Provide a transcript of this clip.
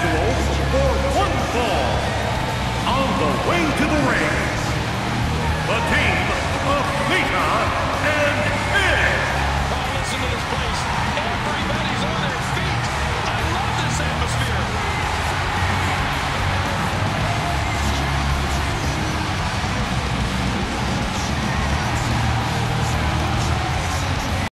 the ropes for one fall. On the way to the ring,